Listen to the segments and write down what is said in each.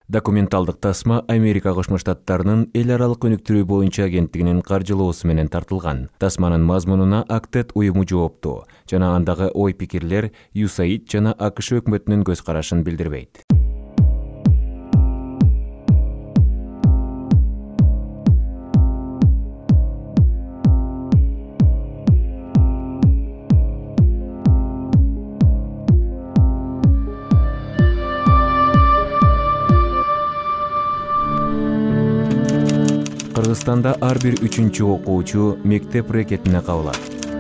Документалдык тасма Америка Кошмо Штаттарынын эл аралык өнүктүрүү боюнча агенттигинин каржылоосу менен тартылган. Тасманын мазмунуна Актед уюму жооптуу жана андагы ой пикирлер USAID жана АКШ өкмөтүнүн көз карашын билдирбейт. Кыргызстанда ар бир 3-чү окуучу мектеп рекетине кабылат.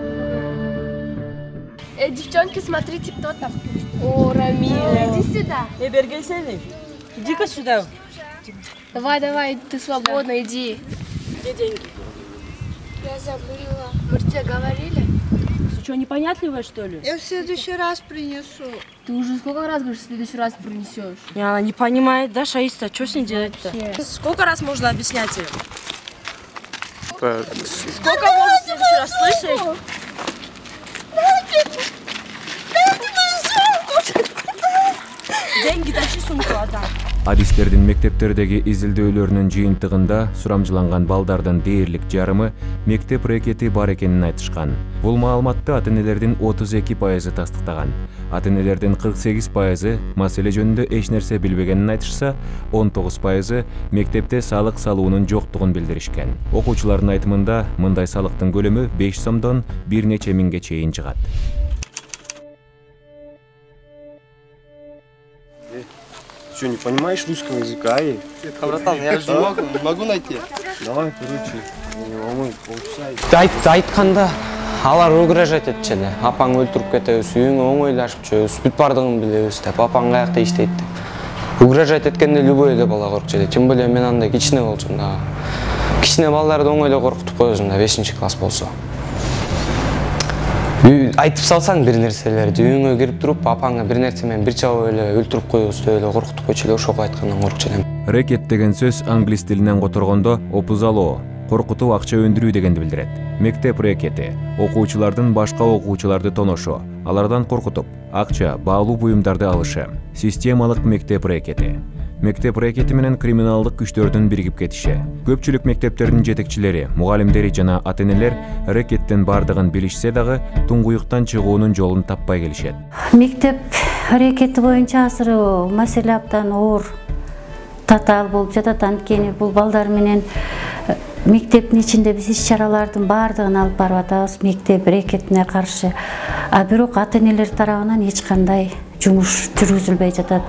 Девчонки, смотрите, кто там. О, Рамиля. Иди сюда. Бергельсели, иди-ка сюда. Давай, ты свободна, иди. Где деньги? Я забыла. Мы же тебе говорили? Ты что, непонятливая, что ли? Я в следующий раз принесу. Ты уже сколько раз говоришь, в следующий раз принесешь? Она не понимает, да, Шаиста, что с ней делать-то? Сколько раз можно объяснять ей? Сколько можно в следующий раз, слышишь? Деньги тащи сумку, отдай. Адистердин мектептердеги изилдөөлөрүнүн жыйынтыгында сурамжыланган балдардын дээрлик жарымы мектеп рекети бар экенин айтышкан. Бул маалыматты ата-энелердин 32% тастыктаган. Ата-энелердин 48% маселе жөнүндө эч нерсе билбегенин айтышса, 19% мектепте салык салуунун жоктугун билдиришкен. Окуучулардын айтымында мындай салыктын көлөмү 5 сомдон бир нече миңге чейин чыгат. Что, не понимаешь русского языка, Братан, я же могу найти. Давай, короче, полчаса. Айтканда алар угрожать этчү эле. Апаң өлтүрүп кетебиз, үйүңө оңойлашып жүрөбүз, бүт бардыгын билебиз деп. Апаң каякта иштейт деп. Угрожать эткенде любой эле бала коркчу эле. Тем более мен андай кичине болчумун да. Кичине балдарды оңойлой коркутуп коесуң да, 5-класс болсо. Айтып салсаң бир нерселерди, үйүңө кирип туруп, апаңа бир нерсе менен бир чабып эле өлтүрүп коебуз деп эле коркутуп койчу эле, ошого айткандан коркчу элем. Рекет деген сөз англис тилинен которгондо опузалоо, коркутуу, акча өндүрүү дегенди билдирет. Мектеп рекети окуучулардын башка окуучуларды тоношо, алардан коркутуп, акча, баалуу буюмдарды алышы. Системалык мектеп рекети. Мектеп рекети менен криминалдык күчтөрдүн биригип кетиши. Көпчүлүк мектептердин жетекчилери, мугалимдери жана ата-энелер рекеттин бардыгын билишсе дагы туңгуюктан чыгуунун жолун таппай келишет. Мектеп рекети боюнча азыр маселе абдан оор, татаал болуп жатат. Анткени бул балдар менен мектептин ичинде биз иш-чаралардын бардыгын алып барып атабыз мектеп рекетине каршы. Бирок ата-энелер тарабынан эч кандай жумуш жүргүзүлбөй жатат.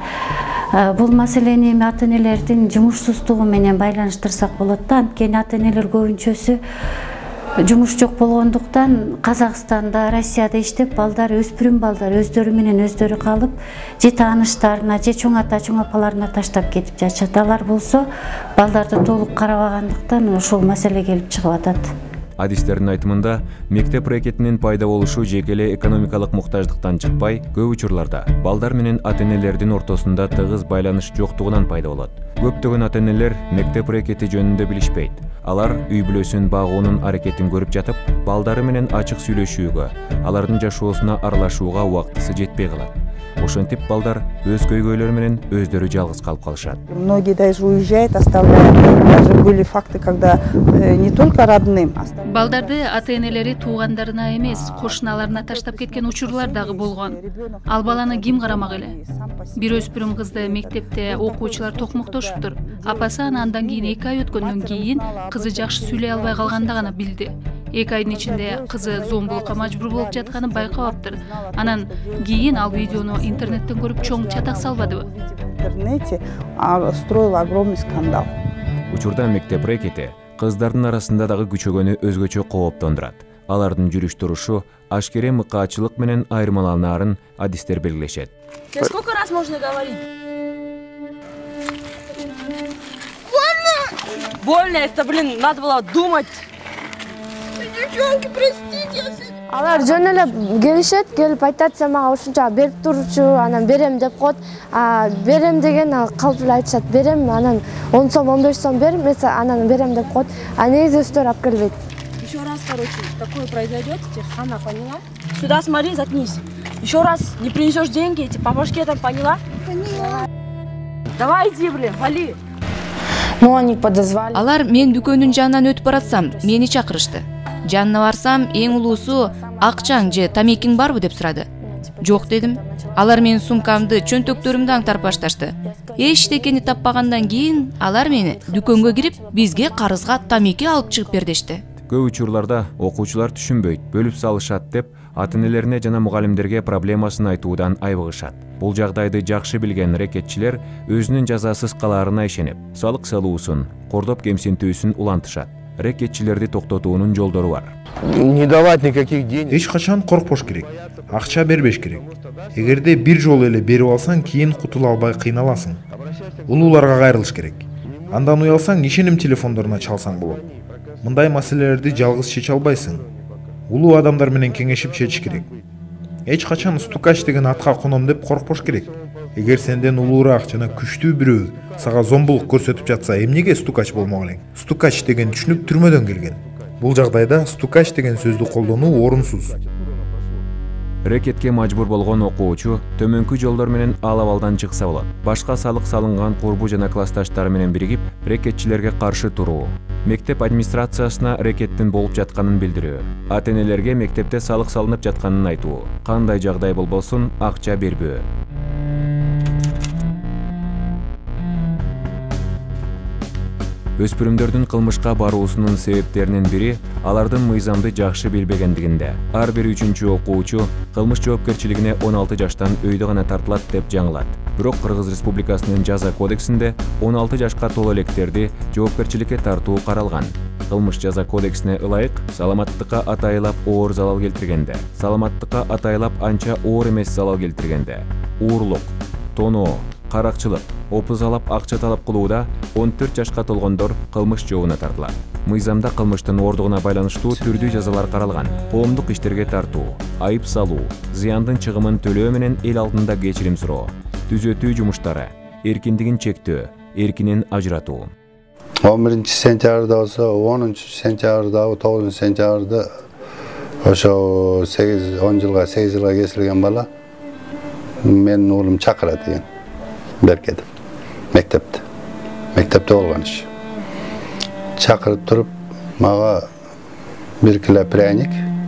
Бул маселени ата-энелердин жумушсуздугу менен байланыштырсак болот да. Анткени ата-энелер көбүнчөсү жумуш жок болгондуктан Казакстанда, Россияда иштеп, балдар, өспүрүм балдар өздөрү менен өздөрү калып, же тааныштарына, же чоң ата, чоң апаларына таштап кетип жатышат. Алар болсо балдарды толук карабагандыктан ушул маселе келип чыгып атат. Адистердин айтымында мектеп рекетинин пайда болушу жеке эле экономикалык муктаждыктан чыкпай, көп учурларда балдар менен ата-энелердин ортосунда тыгыз байланыш жоктугунан пайда болот. Көптөгөн ата-энелер мектеп рекети жөнүндө билишпейт. Алар үй бүлөсүн багуунун аракетин көрүп жатып, балдары менен ачык сүйлөшүүгө, алардын жашоосуна аралашууга убактысы жетпей калат. Ошентип балдар өз көйгөйлөрү менен өздөрү жалгыз калып калышат. Многие даже уезжают, оставляют. Даже были факты, когда не только родным. Балдарды ата-энелери туугандарына эмес, кошуналарына таштап кеткен учурлар дагы болгон. Ал баланы ким карамак эле? Бир өспүрүм кызды мектепте окуучулар токмоктошуптур. Апасы аны андан кийин 2 ай өткөндөн кийин кызы жакшы сүйлөй албай калганда гана билди. 2 айдын ичинде кызы зомбулукка мажбур болуп жатканын байкабаптыр. Анан кийин ал видеону интернеттен көрүп чоң чатак салбадыбы? В интернете строил огромный скандал. Учурда мектеп рекети кыздардын арасында дагы күчөгөнү өзгөчө кооптондурат. Алардын жүрүш турушу ашкере мыкаачылык менен айырмаланаарын адистер белгилешет. Сколько раз можно говорить? Больно это, блин, надо было думать. Девчонки, простите. Алар жөн эле келишет, келип айтат, сен мага ушунча берип турчу, анан берем деп коет. Берем деген калп эле айтышат, берем, анан 10 сом, 15 сом берем, анан берем деп коет. А негизи өздөрү алып келбейт. Еще раз, короче, такое произойдет, Хана, поняла? Сюда смотри, заткнись. Еще раз не принесешь деньги, по башке там, поняла? Поняла. Давай иди, блин, вали. Ну, они подозвали. Алар мен дүкөндүн жанынан өтүп баратсам, мени чакырышты. Жанына барсам, эң улуусу акчаң же тамекиң барбы деп сурады. Жок дедим. Алар менин сумкамды, чөнтөктөрүмдү аңтарып башташты. Эчтекени таппагандан кийин алар мени дүкөнгө кирип, бизге карызга тамеки алып чыгып бер дешти. Көп учурларда окуучулар түшүнбөйт, бөлүп салышат деп ата-энелерине жана мугалимдерге проблемасын айтуудан айбыгышат. Бул жагдайды жакшы билген рекетчилер өзүнүн жазасыз калаарына ишенип, салык салуусун, кордоп кемсинтүүсүн улантышат. Рекетчилерди токтотуунун жолдору бар. Не давать никаких денег. Эч качан коркпош керек. Акча бербеш керек. Эгерде бир жолу эле берип алсаң, кийин кутула албай кыйналасың. Улууларга кайрылыш керек. Андан уялсаң, ишеним телефондоруна чалсаң болот. Мындай маселелерди жалгыз чече албайсың. Улуу адамдар менен кеңешип чечиш керек. Эч качан стукач деген атка коном деп коркпош керек. Эгер сенден улуураак жана күчтүү бирөө сага зомбулук көрсөтүп жатса, эмнеге стукач болмок элең? Стукач деген түшүнүк түрмөдөн келген. Бул жагдайда стукач деген сөздү колдонуу орунсуз. Рекетке мажбур болгон окуучу төмөнкү жолдор менен ал абалдан чыкса болот. Башка салык салынган курбу жана классташтары менен биригип, рекетчилерге каршы туруу. Мектеп администрациясына рекеттин болуп жатканын билдирүү. Ата-энелерге мектепте салык салынып жатканын айтуу. Кандай жагдай болбосун, акча бербөө. Өспүрүмдөрдүн кылмышка баруусунун себептеринин бири алардын мыйзамды жакшы билбегендигинде. Ар бир 3-чү окуучу кылмыш жоопкерчилигине 16 жаштан өйдө гана тартылат деп жаңылат. Бирок Кыргыз Республикасынын жаза кодексинде 16 жашка толо электерди жоопкерчиликке тартуу каралган. Кылмыш жаза кодексине ылайык саламаттыкка атайылап оор залал келтиргенде, саламаттыкка атайылап анча оор эмес залал келтиргенде, уурлук, тоноо, каракчылык, опузалап акча талап кылууда 14 жашка толгондор кылмыш жообуна тартылат. Мыйзамда кылмыштын оордугуна байланыштуу түрдүү жазалар каралган. Коомдук иштерге тартуу, айып салуу, зыяндын чыгымын төлөө менен эл алдында кечирим суроо, түзөтүү жумуштары, эркиндигин чектөө, эркинен ажыратуу. 11 сентябрда болсо, 10 сентябрда, 9 сентябрда ошо 10 жылга 8 жылга кесилген бала менин уулум чакырат экен. Беркеди. Мектепте болгон иш. Чакырып туруп, мага 1 кило пряник,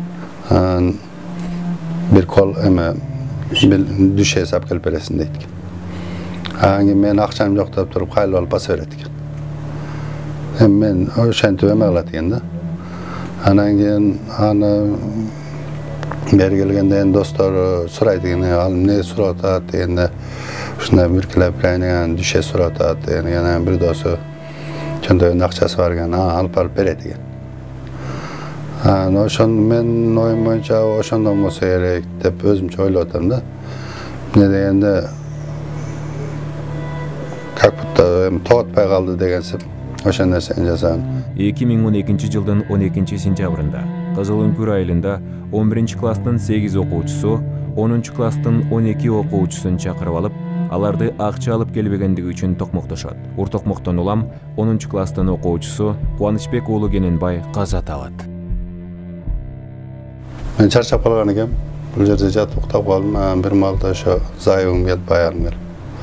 бир кол дүшө сап келип бересиң дейт экен. Анан мен акчам жок деп туруп, кайлап алып баса берет экен. Мен ошентип эме кылат экен да. Анан кийин аны бери келгенде достор сурайт экен, ал эмне сурап атат дегенде, ушундай 1 кило пряник дүшө сурап атат деген, анан бир досу чөнтөгүндө акчасы бар экен, алып барып берет экен. Ошон мен оюм боюнча ошондон болсо керек деп өзүмчө ойлоп атам да. Эмне дегенде как будто тоотпай калды дегенсип ошол нерсени жасаган. 2012 жылдын 12 сентябрында Кызыл Үңкүр айылында 11 класстын 8 окуучусу 10 класстын 12 окуучусун чакырып алып, аларды акча алып келбегендиги үчүн токмоктошот. Уртокмоктон улам 10 класстын окуучусу Кубанычбек уулу Кененбай каза табат. Мен чарчап калган экем. Бул жерде жатып уктап калдым. Бир маалда ошо зайыбым келип баягым келип.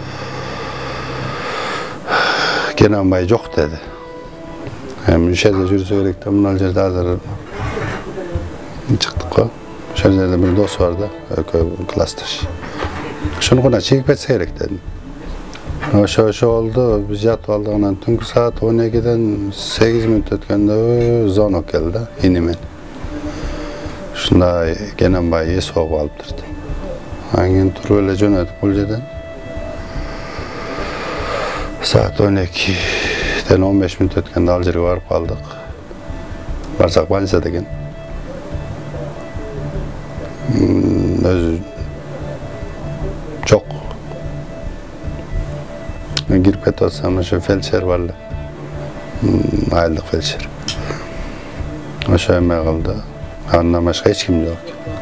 Кененбай жок деди. Ошол жерде жүрсө керек да, мына жерде азыр чыктык го. Ошол жерде бир дос бар да, экөө классташ. Ошону гана чегип кетсе керек дедим. Ошо болду, биз жатып алдык, анан түнкү саат 12ден 8 мүнөт өткөндө звонок келди да, инимен. Ушундай Кененбай эс огуп алыптыр. Анан кийин туруп эле жөнөдүк бул жерден. Саат 12ден 15 мүнөт өткөндө ал жерге барып калдык. Барсак больницада экен. Өзү жок. Мен кирип кетип атсам, ошо фельдшер бар эле. Айылдык фельдшер. Ошо эме кылды. Андан башка эч ким жок.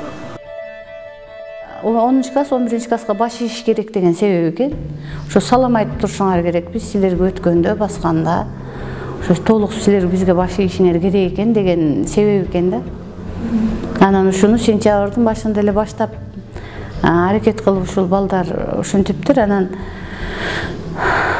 10 класс, 11 класска баш ийиш керек деген себеби экен. Ошо салам айтып турушуңар керек, биз силерге өткөндө басканда, ошо толук силер бизге баш ийишиңер керек экен деген себеби экен да. Анан ушуну сентябрдын башында эле баштап аракет кылып ушул балдар ошентиптир. Анан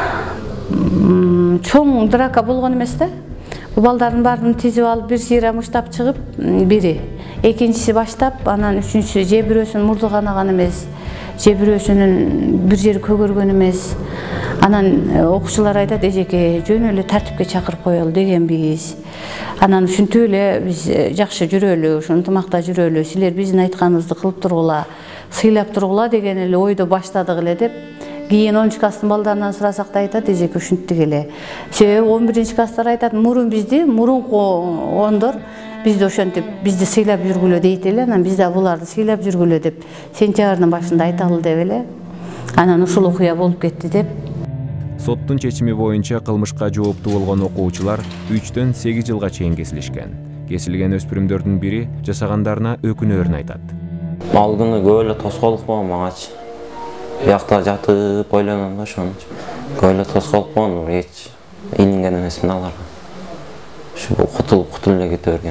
чоң драка болгон эмес да. Бул балдардын баарын тизип алып бир сыйра муштап чыгып, бири, экинчиси баштап, анан үчүнчүсү же бирөөсүнүн мурду канаган эмес, же бирөөсүнүн бир жери көгөргөн эмес. Анан окуучулар айтат, эжеке жөн эле тартипке чакырып коелу дегенбиз. Анан ушинтип эле биз жакшы жүрөлү, ушу ынтымакта жүрөлү, силер биздин айтканыбызды кылып тургула, сыйлап тургула деген эле ойдо баштадык эле деп. Кийин 10 класстын балдарынан сурасак да айтат, эжеке ушинтип эле. Себеби 11 класстар айтат, мурун бизди, мурунку ондор бизди ошентип бизди сыйлап жүргүлө дейт эле, анан биз да буларды сыйлап жүргүлө деп сентябрдын башында айталы деп эле. Анан ушул окуя болуп кетти деп. Соттун чечими боюнча кылмышка жооптуу болгон окуучулар 3-төн 8 жылга чейин кесилишкен. Кесилген өспүрүмдөрдүн бири жасагандарына өкүнөөрүн айтат. Ал күнү көп эле тоскоолдук болгон маңачы. Биякта жатып ойлоном да ошону. Көп эле тоскоолдук болгон, эч илинген эмесмин аларга. Ушу кутулуп эле кете берген.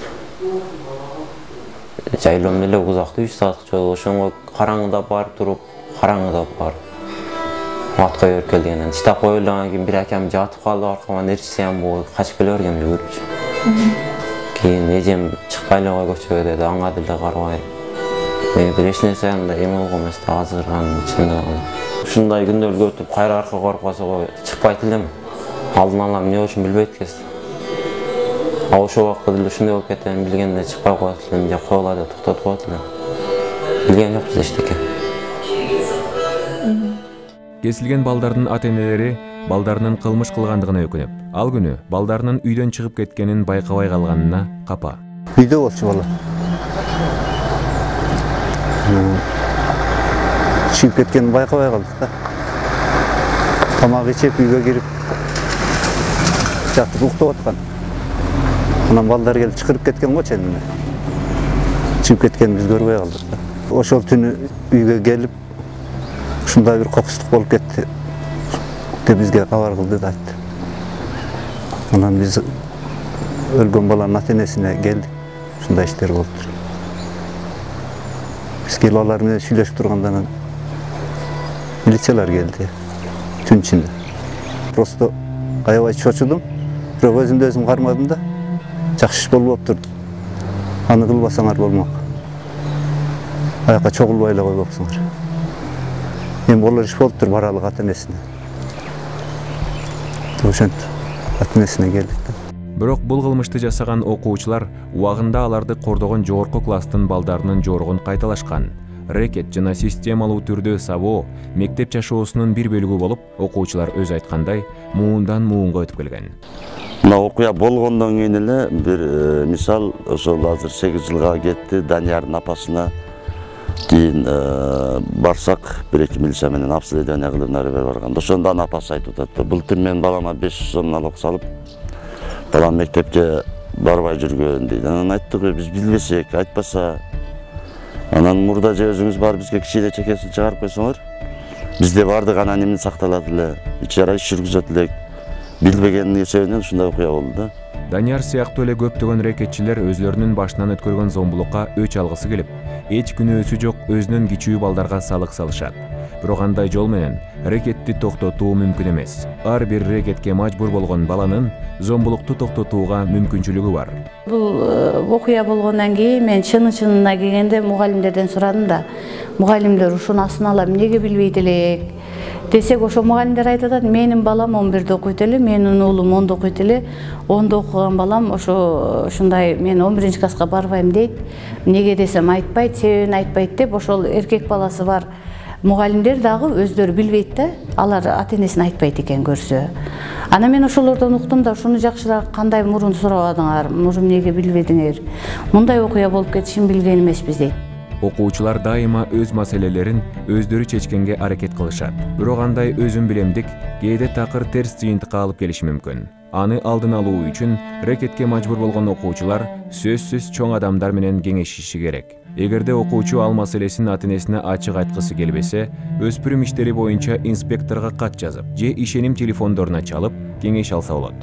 Жайлоом эле узакты 3 сааттык жол, ошонго караңгыда барып туруп, караңгыда барып атка берип келген. Штаб ойлогон кийин бир акам жатып калды, аркаман эрчисем качып келе берген жүгүрүп. Кийин эжем чыкпай эле кой көчөгө деди, аңга деле карабай. Мен бир эч нерсе анда эме болгон эмес да, азырганын ичинде калдым. Ушундай күндөргө өтүп кайра аркага барып калса чыкпайт элем. Алдын ала эмне болушун билбейт экенсиз. Ошол убакта деле ушундай болуп кетем билгенде чыкпай коет элем, же койгула деп токтотуп коет элем. Билген жокпуз эчтеке. Кесилген балдардын ата-энелери балдарынын кылмыш кылгандыгына өкүнүп, ал күнү балдарынын үйдөн чыгып кеткенин байкабай калганына капа. Үйдө болчу бала. Чыгып кеткенин байкабай калдык да. Тамак ичип үйгө кирип жатып уктап аткан. Анан балдар келип чакырып кеткен го ченинде. Чыгып кеткенин биз көрбөй калдык да. Ошол түнү үйгө келип ушундай бир кокустук болуп кетти деп бизге кабар кылды да айтты. Анан биз өлгөн баланын ата-энесине келдик. Ушундай иштер болуптур. Биз келип алар менен сүйлөшүп тургандан милициялар келди. Түн ичинде. Просто аябай чочудум. Бирок өзүмдү өзүм кармадым да. Жакшы иш болуптур. Аны кылбасаңар болмок. Аяка чогулбай эле койбоксуңар. Мен болор иш болуптур баралык ата-энесине. Ошентип ата-энесине келдик да. Бирок бул кылмышты жасаган окуучулар убагында аларды кордогон жогорку класстын балдарынын жоругун кайталашкан. Рекет жана системалуу түрдө сабоо мектеп жашоосунун бир бөлүгү болуп, окуучулар өз айткандай муундан муунга өтүп келген. Мына окуя болгондон кийин эле бир мисал ошол азыр 8 жылга кетти, Даниярдын апасына кийин барсак, 1-2 милиция менен обследование кылып нары бери барганда, ошондо анын апасы айтып атат, былтыр мен балама 500 сом налог салып, балам мектепке барбай жүргөн дейт. Анан айттык, биз билбесек, айтпаса, анан мурда же өзүңүз барып бизге кичине чекесин чыгарып койсоңор, бизде бардык анан эмне сакталат эле, ичара иш жүргүзөт элек. Билбегендин себебинен ушундай окуя болду да. Данияр сыяктуу эле көптөгөн рекетчилер өзлөрүнүн башынан өткөргөн зомбулукка өч алгысы келип, эч күнөөсү жок өзүнөн кичүү балдарга салык салышат. Бирок андай жол менен рекетти токтотуу мүмкүн эмес. Ар бир рекетке мажбур болгон баланын зомбулукту токтотууга мүмкүнчүлүгү бар. Бул окуя болгондон кийин мен чынына келгенде мугалимдерден сурадым да. Мугалимдер ушуну астына алам, эмнеге билбейт элек? Десек, ошо мугалимдер айтып атат, менин балам 11-де окуйт эле, менин уулум 10-да окуйт эле, 10-да окуган балам ушундай мен 11 класска барбайм дейт. Эмнеге десем айтпайт, себебин айтпайт деп, ошол эркек баласы бар мугалимдер дагы өздөрү билбейт да, алар ата-энесине айтпайт экен көрсө. Ана мен ошолордон уктум да, ушуну жакшыраак кандай мурун сурабадыңар, мурун эмнеге билбедиңер? Мындай окуя болуп кетишин билген эмеспиз дейт. Окуучулар дайыма өз маселелерин өздөрү чечкенге аракет кылышат. Бирок андай өзүм билемдик кээде такыр терс жыйынтыкка алып келиши мүмкүн. Аны алдын алуу үчүн рекетке мажбур болгон окуучулар сөзсүз чоң адамдар менен кеңешиши керек. Эгерде окуучу ал маселесин ата-энесине ачык айткысы келбесе, өспүрүм иштери боюнча инспекторго кат жазып, же ишеним телефондоруна чалып, кеңеш алса болот.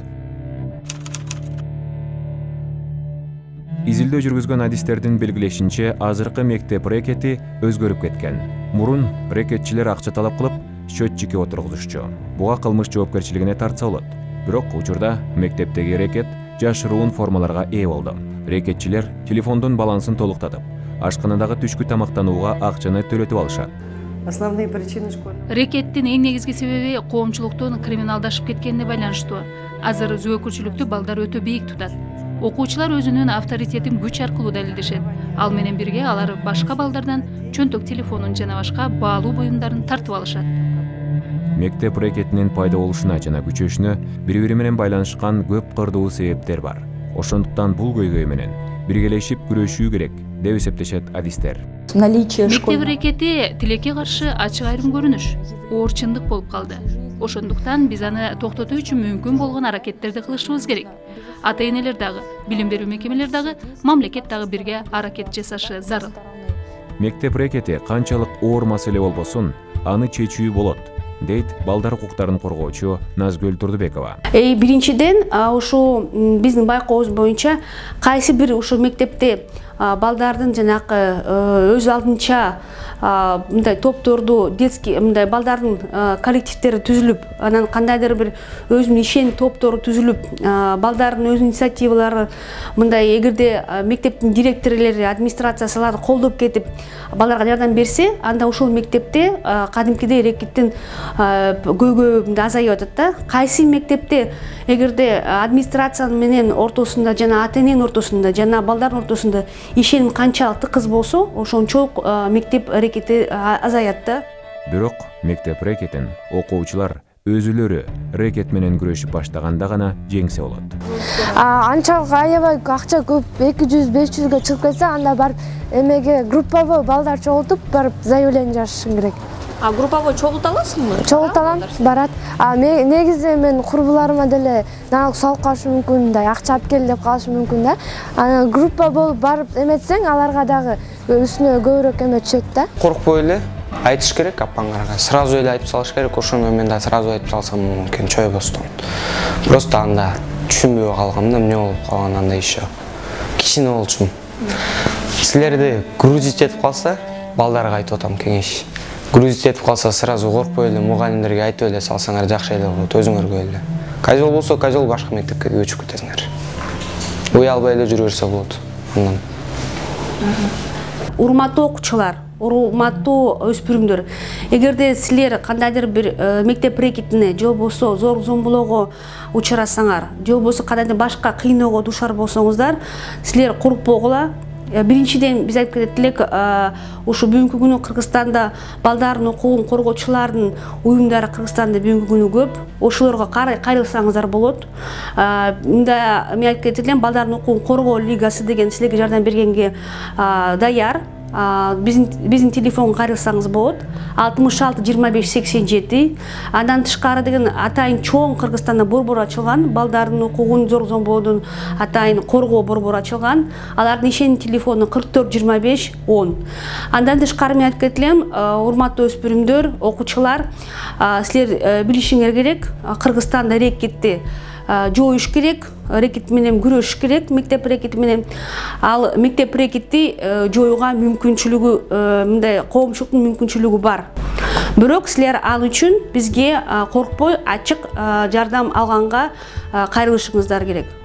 Изилдөө жүргүзгөн адистердин белгилешинче, азыркы мектеп рекети өзгөрүп кеткен. Мурун рекетчилер акча талап кылып, счетчикке отургузушчу. Буга кылмыш жоопкерчилигине тартса болот. Бирок учурда мектептеги рекет жашыруун формаларга ээ болду. Рекетчилер телефондун балансын толуктатып, ашканадагы түшкү тамактанууга акчаны төлөтүп алышат. Основные причины Рекеттин эң негизги себеби коомчулуктун криминалдашып кеткенине байланыштуу. Азыр зөөкүрчүлүктү балдар өтө бийик тутат. Окуучулар өзүнүн авторитетин күч аркылуу далилдешет. Ал менен бирге алар башка балдардан чөнтөк телефонун жана башка баалуу буюмдарын тартып алышат. Мектеп рекетинин пайда болушуна жана күчөшүнө бири-бири менен байланышкан көп кырдуу себептер бар. Ошондуктан бул көйгөй менен биргелешип күрөшүү керек деп эсептешет адистер. Мектеп рекети тилекке каршы ачык айрым көрүнүш, оор чындык болуп калды. Ошондуктан биз аны токтотуу үчүн мүмкүн болгон аракеттерди кылышыбыз керек. Ата-энелер дагы, билим берүү мекемелер дагы, мамлекет дагы бирге аракет жасашы зарыл. Мектеп рекети канчалык оор маселе болбосун, аны чечүү болот, дейт балдар укуктарын коргоочу Назгүл Турдубекова. Биринчиден, ушу биздин байкообуз боюнча кайсы бир ушу мектепте балдардын жанакы өз алдынча мындай топторду детский мындай балдардын коллективдери түзүлүп, анан кандайдыр бир өзүнүн ишен топтору түзүлүп, балдардын өз инициативалары мындай эгерде мектептин директорлори, администрациясы аларды колдоп кетип, балдарга жардам берсе, анда ошол мектепте кадимкидей рекеттин көйгөйү азайып атат да. Кайсы мектепте эгерде администрация менен ортосунда жана ата-эненин ортосунда жана балдардын ортосунда ишеним канчалык тыкыз болсо, ошончолук мектеп рекети азаят да. Бирок мектеп рекетин окуучулар өзүлөрү рекет менен күрөшүп баштаганда гана жеңсе болот. Анчалык аябай акча көп 200-500га чыгып кетсе, анда барып эмеге групповой балдар чогултуп барып заявление жазышың керек. Групповой чогулта аласыңбы? Чогулта алам, барат. Негизи мен курбуларыма деле налог салып калышы мүмкүн, мындай акча алып кел деп калышы мүмкүн да. Анан группа болуп барып эметсең, аларга дагы үстүнө көбүрөөк эме түшөт да. Коркпой эле айтыш керек апаңарга. Сразу эле айтып салыш керек. Ошону мен да сразу айтып салсам мүмкүн чойбостон. Просто анда түшүнбөй калгам да, эмне болуп калган анда еще. Кичине болчумун. Силерди грузить этип калса, балдарга айтып атам кеңеш. Грузить этип калса, сразу коркпой эле мугалимдерге айтып эле салсаңар жакшы эле болот, өзүңөргө эле. Кажол болсо, кажол башка мектепке көчүп кетесиңер. Уялбай эле жүрө берсе болот. Андан. Урматтуу окуучулар, урматтуу өспүрүмдөр, эгерде силер кандайдыр бир мектеп рекетине же болбосо зор-зомбулоого учурасаңар, же болбосо кандайдыр башка кыйноого душар болсоңуздар, силер коркпогула. Биринчиден биз айтып кетет элек, ушу бүгүнкү күнү Кыргызстанда балдардын укугун коргоочулардын уюмдары Кыргызстанда бүгүнкү күнү көп. Ошолорго кайрылсаңыздар болот. Мында мен айтып кетет элем, балдардын укугун коргоо лигасы деген силерге жардам бергенге даяр. Биздин телефонго кайрылсаңыз болот. 66-25-87. Андан тышкары деген атайын чоң Кыргызстанда борбор ачылган, балдардын укугун зор-зомбоодон атайын коргоо борбору ачылган. Алардын ишеним телефону 44-25-10. Андан тышкары мен айтып кетелем, урматтуу өспүрүмдөр, окуучулар, силер билишиңер керек, Кыргызстанда рекетти жоюш керек, рекет менен күрөшүш керек, мектеп рекети менен. Ал мектеп рекети жоюуга мүмкүнчүлүгү, мындай коомчулуктун мүмкүнчүлүгү бар. Бирок силер ал үчүн бизге коркпой ачык жардам алганга кайрылышыңыздар керек.